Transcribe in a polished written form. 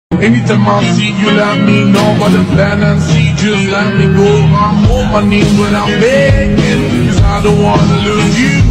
Anytime I see you, let me know about the plan and see, just let me go. I'm on my knees when I'm begging, 'cause I don't wanna lose you.